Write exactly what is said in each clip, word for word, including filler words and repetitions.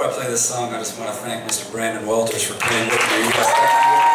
Before I play this song, I just want to thank Mister Brandon Walters for playing with me. You guys thank me.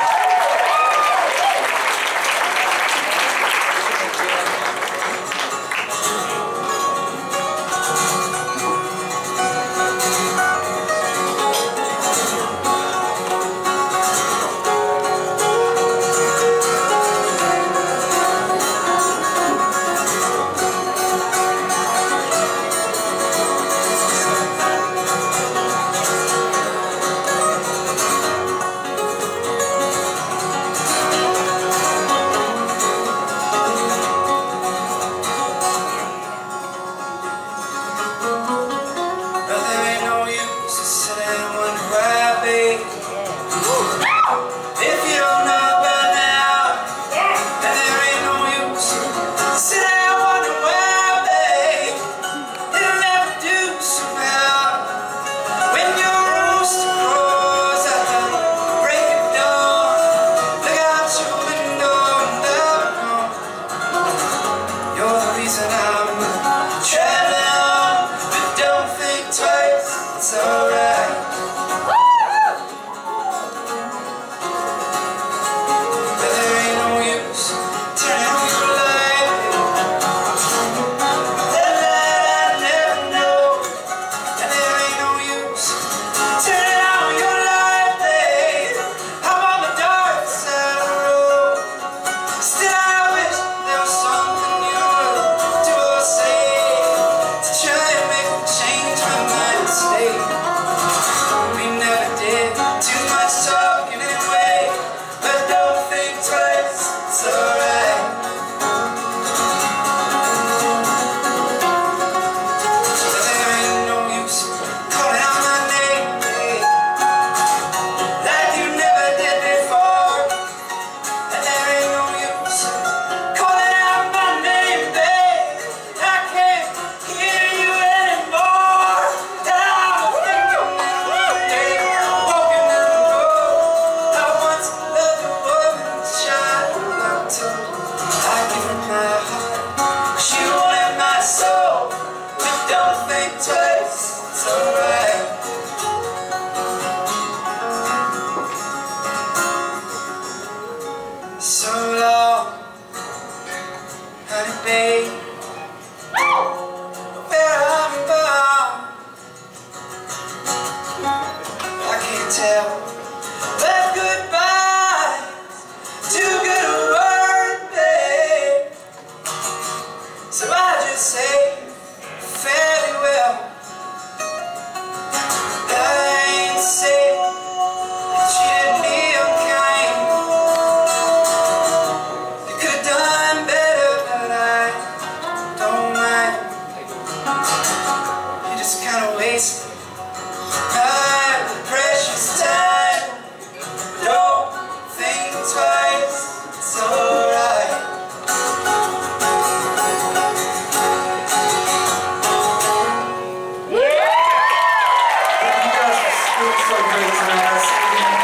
So long, honey babe, where I'm bound, I can't tell, but goodbye's too good a word, babe. So I just say fairly well. I ain't say that you didn't be unkind. Waste my precious time. Don't think twice, it's alright. Yeah! You guys are so great tonight.